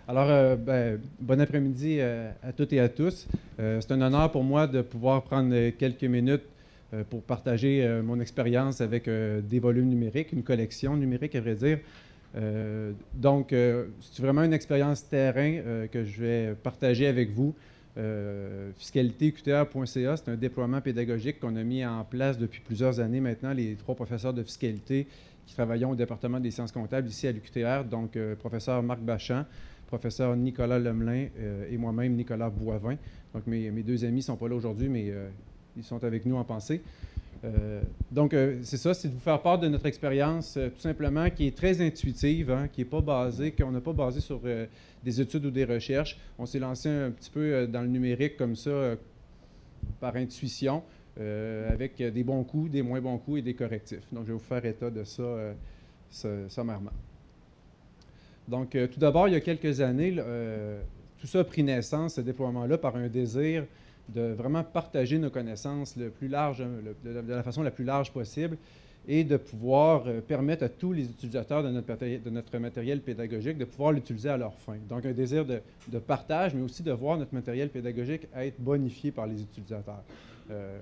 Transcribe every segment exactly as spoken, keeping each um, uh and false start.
Alors, euh, ben, bon après-midi euh, à toutes et à tous. Euh, c'est un honneur pour moi de pouvoir prendre euh, quelques minutes euh, pour partager euh, mon expérience avec euh, des volumes numériques, une collection numérique, à vrai dire. Euh, donc, euh, c'est vraiment une expérience terrain euh, que je vais partager avec vous. Euh, fiscalité Q T R point C A, c'est un déploiement pédagogique qu'on a mis en place depuis plusieurs années maintenant, les trois professeurs de fiscalité qui travaillons au département des sciences comptables ici à l'U Q T R, donc euh, professeur Marc Bachand, professeur Nicolas Lemelin euh, et moi-même Nicolas Boivin. Donc mes, mes deux amis ne sont pas là aujourd'hui, mais euh, ils sont avec nous en pensée. Euh, donc, euh, c'est ça, c'est de vous faire part de notre expérience, euh, tout simplement, qui est très intuitive, hein, qui n'est pas basée, qu'on n'a pas basé sur euh, des études ou des recherches. On s'est lancé un petit peu euh, dans le numérique comme ça, euh, par intuition, euh, avec des bons coups, des moins bons coups et des correctifs. Donc, je vais vous faire état de ça euh, sommairement. Donc, euh, tout d'abord, il y a quelques années, euh, tout ça a pris naissance, ce déploiement-là, par un désir de vraiment partager nos connaissances le plus large, le, de, de la façon la plus large possible et de pouvoir euh, permettre à tous les utilisateurs de notre, de notre matériel pédagogique de pouvoir l'utiliser à leur fin. Donc, un désir de, de partage, mais aussi de voir notre matériel pédagogique être bonifié par les utilisateurs. Euh,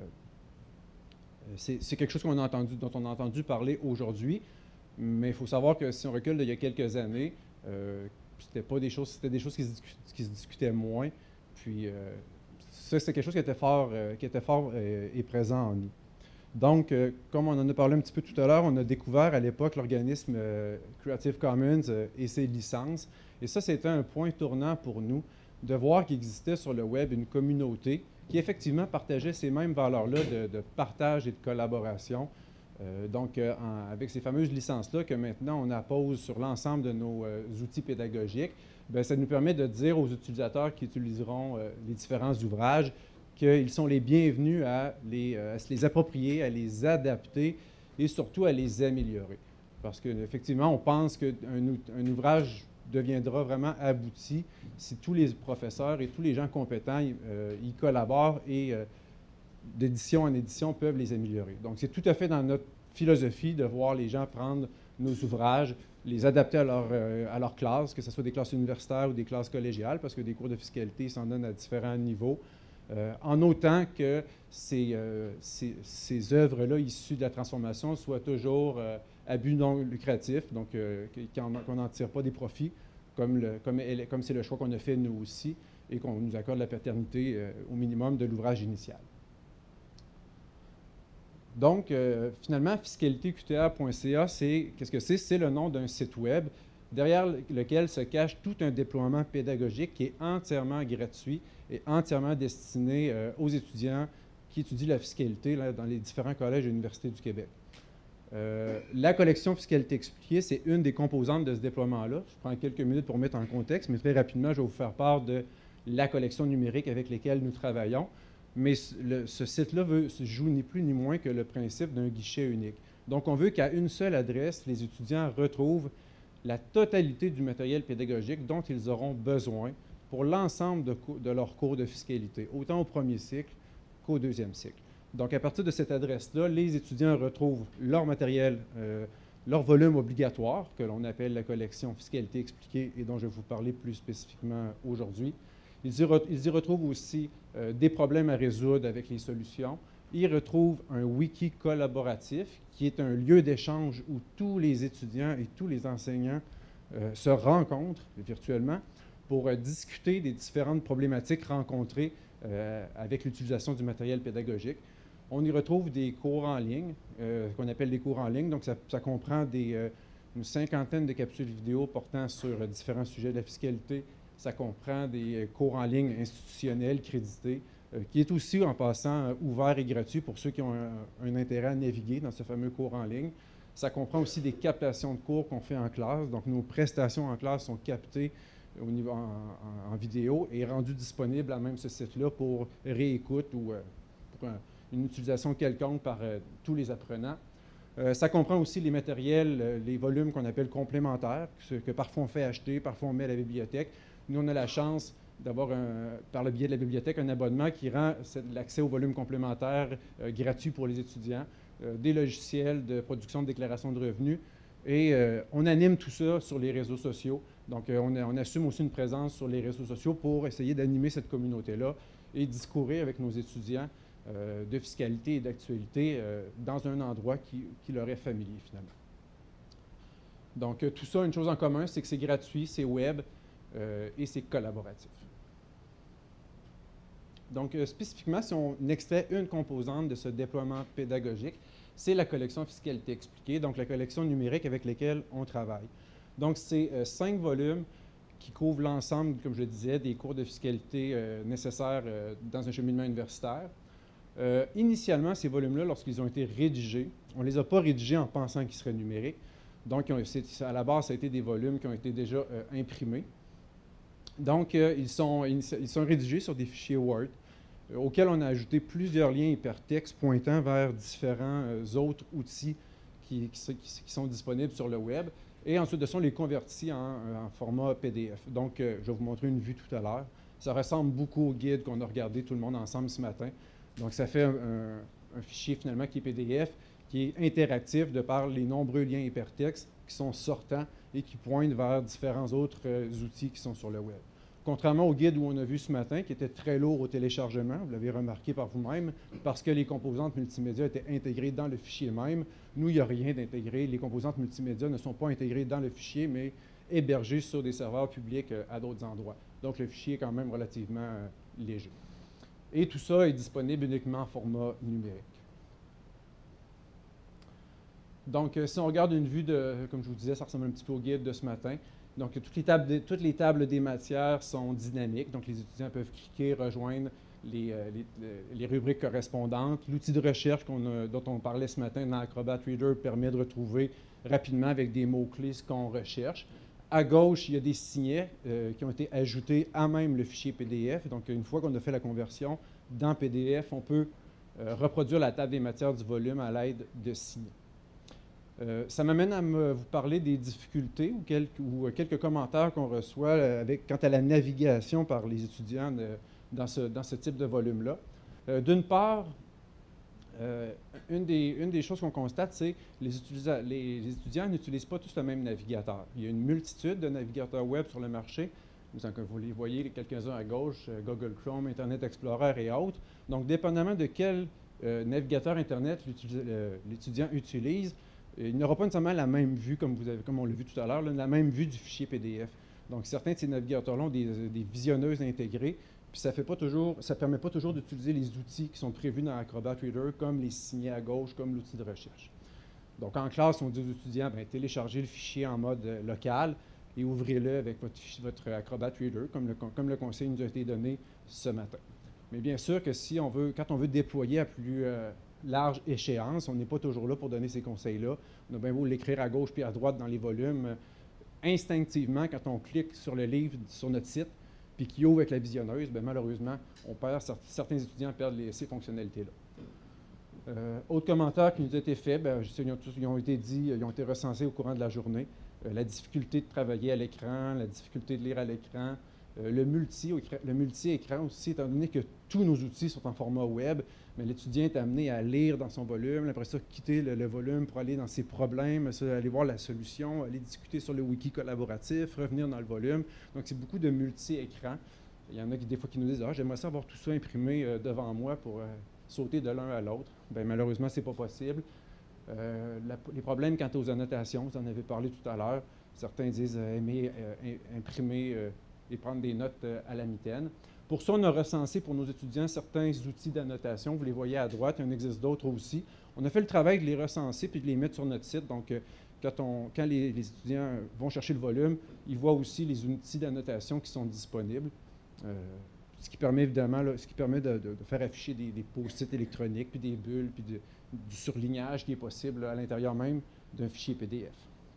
c'est quelque chose qu'on a entendu, dont on a entendu parler aujourd'hui, mais il faut savoir que si on recule d'il y a quelques années, euh, c'était pas des choses, c'était des choses qui se, qui se discutaient moins. Puis, euh, ça, c'est quelque chose qui était fort, euh, qui était fort euh, et présent en nous. Donc, euh, comme on en a parlé un petit peu tout à l'heure, on a découvert à l'époque l'organisme euh, Creative Commons euh, et ses licences. Et ça, c'était un point tournant pour nous de voir qu'il existait sur le web une communauté qui effectivement partageait ces mêmes valeurs-là de, de partage et de collaboration. Euh, donc, euh, en, avec ces fameuses licences-là que maintenant on appose sur l'ensemble de nos euh, outils pédagogiques, bien, ça nous permet de dire aux utilisateurs qui utiliseront euh, les différents ouvrages qu'ils sont les bienvenus à, les, euh, à se les approprier, à les adapter et surtout à les améliorer. Parce qu'effectivement, on pense qu'un un ouvrage deviendra vraiment abouti si tous les professeurs et tous les gens compétents euh, y collaborent et euh, d'édition en édition peuvent les améliorer. Donc, c'est tout à fait dans notre philosophie de voir les gens prendre nos ouvrages, les adapter à leur, euh, à leur classe, que ce soit des classes universitaires ou des classes collégiales, parce que des cours de fiscalité s'en donnent à différents niveaux, euh, en autant que ces, euh, ces, ces œuvres-là issues de la transformation soient toujours euh, à but non lucratif, donc euh, qu'on n'en tire pas des profits, comme c'est comme, comme le choix qu'on a fait nous aussi, et qu'on nous accorde la paternité euh, au minimum de l'ouvrage initial. Donc, euh, finalement, fiscalité Q T R point C A, c'est qu'est-ce que c'est? C'est le nom d'un site web derrière lequel se cache tout un déploiement pédagogique qui est entièrement gratuit et entièrement destiné euh, aux étudiants qui étudient la fiscalité là, dans les différents collèges et universités du Québec. Euh, la collection Fiscalité expliquée, c'est une des composantes de ce déploiement-là. Je prends quelques minutes pour mettre en contexte, mais très rapidement, je vais vous faire part de la collection numérique avec laquelle nous travaillons. Mais le, ce site-là joue ni plus ni moins que le principe d'un guichet unique. Donc, on veut qu'à une seule adresse, les étudiants retrouvent la totalité du matériel pédagogique dont ils auront besoin pour l'ensemble de, de leurs cours de fiscalité, autant au premier cycle qu'au deuxième cycle. Donc, à partir de cette adresse-là, les étudiants retrouvent leur matériel, euh, leur volume obligatoire, que l'on appelle la collection Fiscalité expliquée et dont je vais vous parler plus spécifiquement aujourd'hui. Ils y, ils y retrouvent aussi euh, des problèmes à résoudre avec les solutions. Ils retrouvent un wiki collaboratif qui est un lieu d'échange où tous les étudiants et tous les enseignants euh, se rencontrent virtuellement pour euh, discuter des différentes problématiques rencontrées euh, avec l'utilisation du matériel pédagogique. On y retrouve des cours en ligne, euh, qu'on appelle des cours en ligne. Donc, ça, ça comprend des, euh, une cinquantaine de capsules vidéo portant sur euh, différents sujets de la fiscalité. Ça comprend des cours en ligne institutionnels, crédités, euh, qui est aussi, en passant, euh, ouvert et gratuit pour ceux qui ont un, un intérêt à naviguer dans ce fameux cours en ligne. Ça comprend aussi des captations de cours qu'on fait en classe. Donc, nos prestations en classe sont captées au niveau, en, en, en vidéo et rendues disponibles à même ce site-là pour réécoute ou euh, pour un, une utilisation quelconque par euh, tous les apprenants. Euh, ça comprend aussi les matériels, euh, les volumes qu'on appelle complémentaires, que, que parfois on fait acheter, parfois on met à la bibliothèque. Nous, on a la chance d'avoir, par le biais de la bibliothèque, un abonnement qui rend l'accès aux volumes complémentaires euh, gratuit pour les étudiants, euh, des logiciels de production de déclaration de revenus, Et euh, on anime tout ça sur les réseaux sociaux. Donc, euh, on, a, on assume aussi une présence sur les réseaux sociaux pour essayer d'animer cette communauté-là et discourir avec nos étudiants euh, de fiscalité et d'actualité euh, dans un endroit qui, qui leur est familier, finalement. Donc, euh, tout ça, une chose en commun, c'est que c'est gratuit, c'est web euh, et c'est collaboratif. Donc, euh, spécifiquement, si on extrait une composante de ce déploiement pédagogique, c'est la collection Fiscalité expliquée, donc la collection numérique avec laquelle on travaille. Donc, c'est euh, cinq volumes qui couvrent l'ensemble, comme je le disais, des cours de fiscalité euh, nécessaires euh, dans un cheminement universitaire. Euh, initialement, ces volumes-là, lorsqu'ils ont été rédigés, on ne les a pas rédigés en pensant qu'ils seraient numériques. Donc, ont, à la base, ça a été des volumes qui ont été déjà euh, imprimés. Donc, euh, ils, sont, ils sont rédigés sur des fichiers Word, auquel on a ajouté plusieurs liens hypertextes pointant vers différents euh, autres outils qui, qui, qui sont disponibles sur le web. Et ensuite de ça, on les convertit en, en format P D F. Donc, euh, je vais vous montrer une vue tout à l'heure. Ça ressemble beaucoup au guide qu'on a regardé tout le monde ensemble ce matin. Donc, ça fait un, un, un fichier finalement qui est P D F, qui est interactif de par les nombreux liens hypertextes qui sont sortants et qui pointent vers différents autres euh, outils qui sont sur le web. Contrairement au guide où on a vu ce matin, qui était très lourd au téléchargement, vous l'avez remarqué par vous-même, parce que les composantes multimédia étaient intégrées dans le fichier même. Nous, il n'y a rien d'intégré. Les composantes multimédia ne sont pas intégrées dans le fichier, mais hébergées sur des serveurs publics euh, à d'autres endroits. Donc, le fichier est quand même relativement euh, léger. Et tout ça est disponible uniquement en format numérique. Donc, euh, si on regarde une vue de, comme je vous disais, ça ressemble un petit peu au guide de ce matin. Donc, toutes les, tables de, toutes les tables des matières sont dynamiques. Donc, les étudiants peuvent cliquer, rejoindre les, euh, les, les rubriques correspondantes. L'outil de recherche qu'on a, dont on parlait ce matin dans Acrobat Reader permet de retrouver rapidement avec des mots-clés ce qu'on recherche. À gauche, il y a des signets euh, qui ont été ajoutés à même le fichier P D F. Donc, une fois qu'on a fait la conversion dans P D F, on peut euh, reproduire la table des matières du volume à l'aide de signets. Euh, ça m'amène à me, vous parler des difficultés ou quelques, ou quelques commentaires qu'on reçoit avec, quant à la navigation par les étudiants de, dans, ce, dans ce type de volume-là. Euh, D'une part, euh, une, des, une des choses qu'on constate, c'est que les, les, les étudiants n'utilisent pas tous le même navigateur. Il y a une multitude de navigateurs web sur le marché. Vous, vous les voyez, quelques-uns à gauche, Google Chrome, Internet Explorer et autres. Donc, dépendamment de quel euh, navigateur Internet l'étudiant utilise, il n'aura pas nécessairement la même vue, comme, vous avez, comme on l'a vu tout à l'heure, la même vue du fichier P D F. Donc, certains de ces navigateurs-là ont des, des visionneuses intégrées, puis ça ne permet pas toujours d'utiliser les outils qui sont prévus dans Acrobat Reader, comme les signets à gauche, comme l'outil de recherche. Donc, en classe, on dit aux étudiants, bien, téléchargez le fichier en mode euh, local et ouvrez-le avec votre, votre Acrobat Reader, comme le, comme le conseil nous a été donné ce matin. Mais bien sûr que si on veut, quand on veut déployer à plus euh, large échéance, on n'est pas toujours là pour donner ces conseils-là. On a bien beau l'écrire à gauche puis à droite dans les volumes. Euh, instinctivement, quand on clique sur le livre sur notre site, puis qu'il ouvre avec la visionneuse, bien, malheureusement, on perd, certains étudiants perdent les, ces fonctionnalités-là. Euh, autre commentaire qui nous a été fait, bien, ils, ont, ils ont été dit, ils ont été recensés au courant de la journée. Euh, la difficulté de travailler à l'écran, la difficulté de lire à l'écran, euh, le multi, le multi-écran aussi, étant donné que tous nos outils sont en format web, mais l'étudiant est amené à lire dans son volume, après ça, quitter le, le volume pour aller dans ses problèmes, aller voir la solution, aller discuter sur le wiki collaboratif, revenir dans le volume. Donc, c'est beaucoup de multi-écran. Il y en a qui, des fois, qui nous disent « Ah, j'aimerais ça avoir tout ça imprimé euh, devant moi pour euh, sauter de l'un à l'autre. » Bien, malheureusement, ce n'est pas possible. Euh, la, les problèmes quant aux annotations, vous en avez parlé tout à l'heure. Certains disent euh, aimer euh, imprimer euh, et prendre des notes euh, à la mitaine. Pour ça, on a recensé pour nos étudiants certains outils d'annotation. Vous les voyez à droite, il y en existe d'autres aussi. On a fait le travail de les recenser puis de les mettre sur notre site. Donc, euh, quand, on, quand les, les étudiants vont chercher le volume, ils voient aussi les outils d'annotation qui sont disponibles. Euh, ce qui permet évidemment là, ce qui permet de, de, de faire afficher des, des post-it électroniques, puis des bulles, puis de, du surlignage qui est possible là, à l'intérieur même d'un fichier P D F.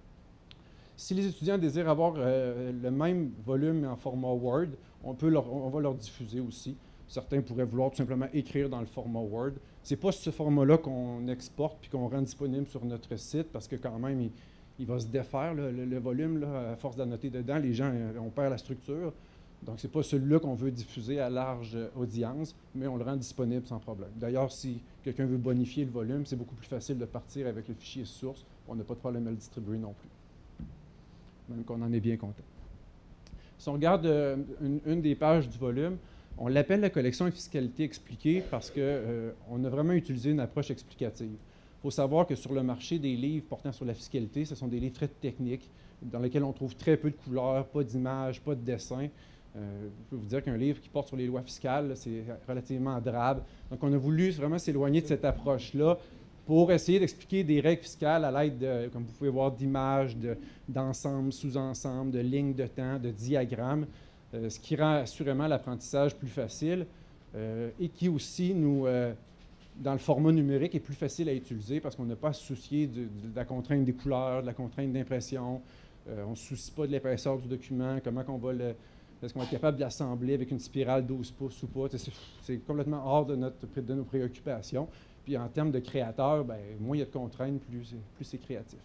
Si les étudiants désirent avoir euh, le même volume en format Word, on, peut leur, on va leur diffuser aussi. Certains pourraient vouloir tout simplement écrire dans le format Word. Ce n'est pas ce format-là qu'on exporte puis qu'on rend disponible sur notre site parce que quand même, il, il va se défaire, là, le, le volume, là, à force d'annoter dedans. Les gens, on perd la structure. Donc, ce n'est pas celui-là qu'on veut diffuser à large audience, mais on le rend disponible sans problème. D'ailleurs, si quelqu'un veut bonifier le volume, c'est beaucoup plus facile de partir avec le fichier source. On n'a pas de problème à le distribuer non plus. Même qu'on en est bien content. Si on regarde euh, une, une des pages du volume, on l'appelle la collection et fiscalité expliquée parce qu'on euh, a vraiment utilisé une approche explicative. Il faut savoir que sur le marché des livres portant sur la fiscalité, ce sont des livres très techniques dans lesquels on trouve très peu de couleurs, pas d'images, pas de dessins. Euh, je peux vous dire qu'un livre qui porte sur les lois fiscales, c'est relativement drabe. Donc, on a voulu vraiment s'éloigner de cette approche-là pour essayer d'expliquer des règles fiscales à l'aide, de, comme vous pouvez voir, d'images, d'ensembles, sous-ensembles, de lignes de temps, de diagrammes, euh, ce qui rend assurément l'apprentissage plus facile euh, et qui aussi nous, euh, dans le format numérique, est plus facile à utiliser parce qu'on n'a pas à se soucier de, de, de la contrainte des couleurs, de la contrainte d'impression. Euh, on ne se soucie pas de l'épaisseur du document, comment on va le... Est-ce qu'on va être capable de l'assembler avec une spirale douze pouces ou pas? C'est complètement hors de, notre, de nos préoccupations. Puis en termes de créateurs, bien, moins il y a de contraintes, plus, plus c'est créatif.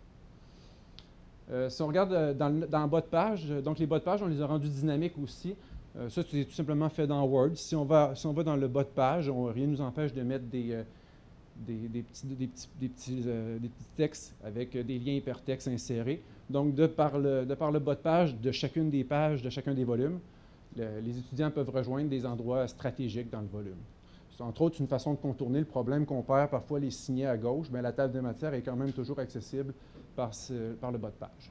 Euh, si on regarde euh, dans, le, dans le bas de page, donc les bas de page, on les a rendus dynamiques aussi. Euh, ça, c'est tout simplement fait dans Word. Si on va, si on va dans le bas de page, on, rien ne nous empêche de mettre des, euh, des, des, petits, des, petits, des, petits, euh, des petits textes avec euh, des liens hypertextes insérés. Donc, de par, le, de par le bas de page de chacune des pages, de chacun des volumes, le, les étudiants peuvent rejoindre des endroits stratégiques dans le volume. C'est entre autres une façon de contourner le problème qu'on perd parfois les signets à gauche, mais la table de matière est quand même toujours accessible par, ce, par le bas de page.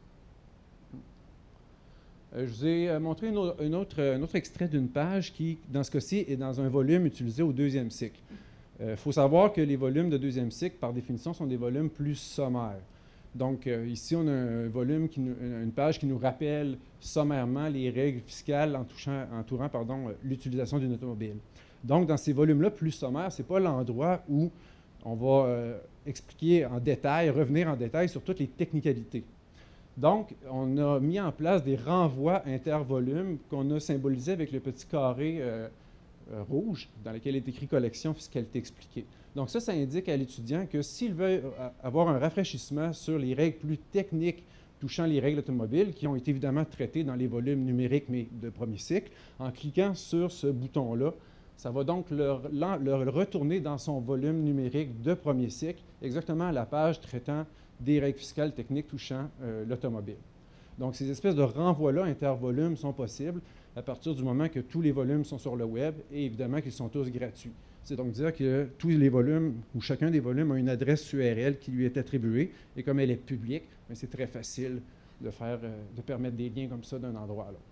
Euh, je vous ai montré une autre, une autre, un autre extrait d'une page qui, dans ce cas-ci, est dans un volume utilisé au deuxième cycle. Il euh, faut savoir que les volumes de deuxième cycle, par définition, sont des volumes plus sommaires. Donc, euh, ici, on a un volume, qui nous, une page qui nous rappelle sommairement les règles fiscales entouchant, entourant pardon, l'utilisation d'une automobile. Donc, dans ces volumes-là, plus sommaires, ce n'est pas l'endroit où on va euh, expliquer en détail, revenir en détail sur toutes les technicalités. Donc, on a mis en place des renvois intervolumes qu'on a symbolisés avec le petit carré euh, euh, rouge dans lequel est écrit « Collection fiscalité expliquée ». Donc ça, ça indique à l'étudiant que s'il veut avoir un rafraîchissement sur les règles plus techniques touchant les règles automobiles, qui ont été évidemment traitées dans les volumes numériques, mais de premier cycle, en cliquant sur ce bouton-là, ça va donc le, le retourner dans son volume numérique de premier cycle, exactement à la page traitant des règles fiscales techniques touchant euh, l'automobile. Donc ces espèces de renvois-là intervolumes sont possibles à partir du moment que tous les volumes sont sur le web et évidemment qu'ils sont tous gratuits. C'est donc dire que tous les volumes, ou chacun des volumes, a une adresse U R L qui lui est attribuée, et comme elle est publique, c'est très facile de, faire, euh, de permettre des liens comme ça d'un endroit à l'autre.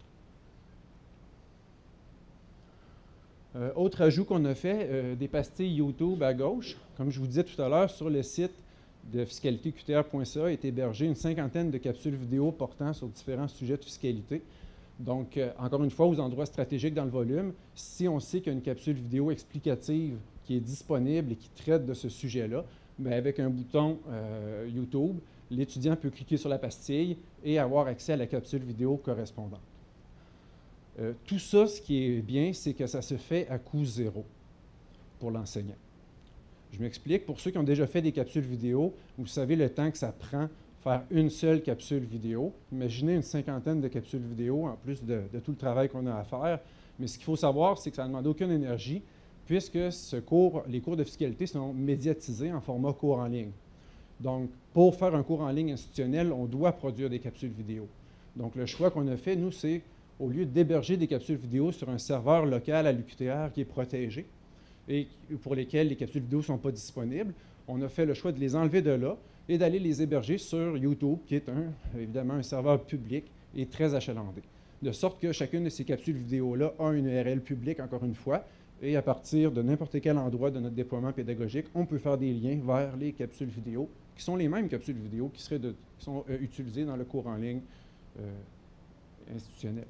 Euh, autre ajout qu'on a fait, euh, des pastilles YouTube à gauche. Comme je vous disais tout à l'heure, sur le site de fiscalité Q T R point C A est hébergé une cinquantaine de capsules vidéo portant sur différents sujets de fiscalité. Donc, euh, encore une fois, aux endroits stratégiques dans le volume, si on sait qu'il y a une capsule vidéo explicative qui est disponible et qui traite de ce sujet-là, bien, avec un bouton euh, YouTube, l'étudiant peut cliquer sur la pastille et avoir accès à la capsule vidéo correspondante. Euh, tout ça, ce qui est bien, c'est que ça se fait à coût zéro pour l'enseignant. Je m'explique. Pour ceux qui ont déjà fait des capsules vidéo, vous savez le temps que ça prend faire une seule capsule vidéo. Imaginez une cinquantaine de capsules vidéo en plus de, de tout le travail qu'on a à faire. Mais ce qu'il faut savoir, c'est que ça ne demande aucune énergie puisque ce cours, les cours de fiscalité sont médiatisés en format cours en ligne. Donc, pour faire un cours en ligne institutionnel, on doit produire des capsules vidéo. Donc, le choix qu'on a fait, nous, c'est au lieu d'héberger des capsules vidéo sur un serveur local à l'U Q T R qui est protégé et pour lesquels les capsules vidéo ne sont pas disponibles, on a fait le choix de les enlever de là et d'aller les héberger sur YouTube, qui est un, évidemment un serveur public et très achalandé. De sorte que chacune de ces capsules vidéo-là a une U R L publique, encore une fois, et à partir de n'importe quel endroit de notre déploiement pédagogique, on peut faire des liens vers les capsules vidéo, qui sont les mêmes capsules vidéo qui, seraient de, qui sont euh, utilisées dans le cours en ligne euh, institutionnel.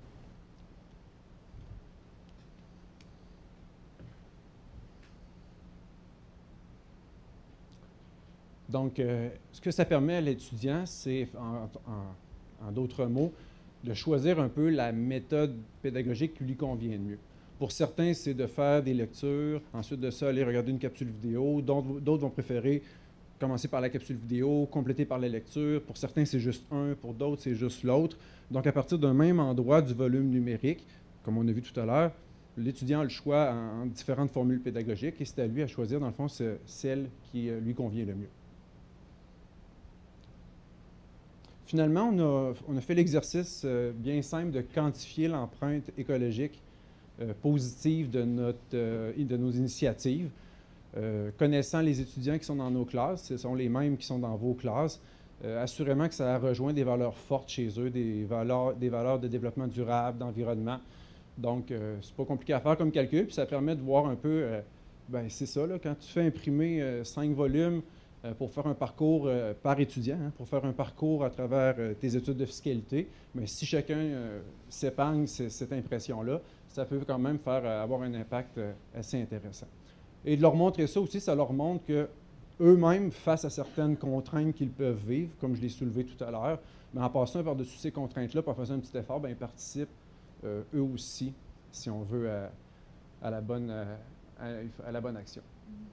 Donc, euh, ce que ça permet à l'étudiant, c'est, en, en, en d'autres mots, de choisir un peu la méthode pédagogique qui lui convient le mieux. Pour certains, c'est de faire des lectures, ensuite de ça, aller regarder une capsule vidéo. D'autres vont préférer commencer par la capsule vidéo, compléter par la lecture. Pour certains, c'est juste un, pour d'autres, c'est juste l'autre. Donc, à partir d'un même endroit du volume numérique, comme on a vu tout à l'heure, l'étudiant a le choix en, en différentes formules pédagogiques et c'est à lui à choisir, dans le fond, celle qui euh, lui convient le mieux. Finalement, on a, on a fait l'exercice euh, bien simple de quantifier l'empreinte écologique euh, positive de, notre, euh, de nos initiatives. Euh, connaissant les étudiants qui sont dans nos classes, ce sont les mêmes qui sont dans vos classes, euh, assurément que ça rejoint des valeurs fortes chez eux, des valeurs, des valeurs de développement durable, d'environnement. Donc, euh, c'est pas compliqué à faire comme calcul, puis ça permet de voir un peu, euh, ben c'est ça, là, quand tu fais imprimer euh, cinq volumes euh, pour faire un parcours euh, par étudiant, hein, pour faire un parcours à travers euh, tes études de fiscalité, mais si chacun euh, s'épargne cette impression-là, ça peut quand même faire euh, avoir un impact euh, assez intéressant. Et de leur montrer ça aussi, ça leur montre qu'eux-mêmes, face à certaines contraintes qu'ils peuvent vivre, comme je l'ai soulevé tout à l'heure, mais en passant par-dessus ces contraintes-là, en faisant un petit effort, bien, ils participent euh, eux aussi, si on veut, à, à, la, bonne, à, à la bonne action.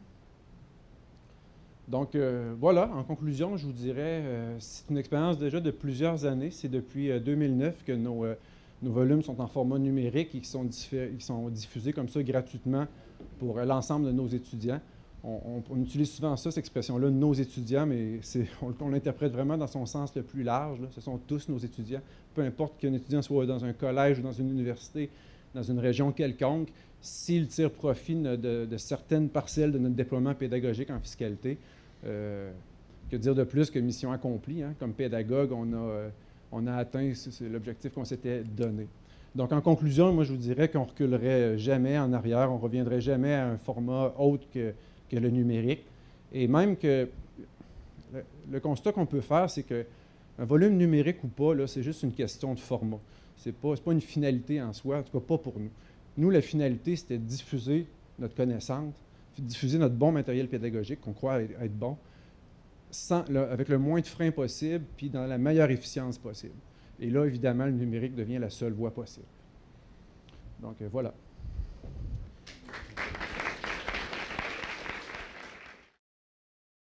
Donc euh, voilà, en conclusion, je vous dirais, euh, c'est une expérience déjà de plusieurs années. C'est depuis euh, deux mille neuf que nos, euh, nos volumes sont en format numérique et qui sont, qui sont diffusés comme ça gratuitement pour euh, l'ensemble de nos étudiants. On, on, on utilise souvent ça, cette expression-là, nos étudiants, mais on, on l'interprète vraiment dans son sens le plus large. Là. Ce sont tous nos étudiants. Peu importe qu'un étudiant soit dans un collège ou dans une université, dans une région quelconque, s'il tire profit de, de, de certaines parcelles de notre déploiement pédagogique en fiscalité, euh, que dire de plus que mission accomplie, hein? Comme pédagogue, on a, euh, on a atteint l'objectif qu'on s'était donné. Donc, en conclusion, moi, je vous dirais qu'on ne reculerait jamais en arrière, on ne reviendrait jamais à un format autre que, que le numérique. Et même que le, le constat qu'on peut faire, c'est qu'un volume numérique ou pas, c'est juste une question de format. Ce n'est pas, c'est pas une finalité en soi, en tout cas pas pour nous. Nous, la finalité, c'était de diffuser notre connaissance, diffuser notre bon matériel pédagogique qu'on croit être bon, sans, là, avec le moins de freins possible, puis dans la meilleure efficience possible. Et là, évidemment, le numérique devient la seule voie possible. Donc, euh, voilà.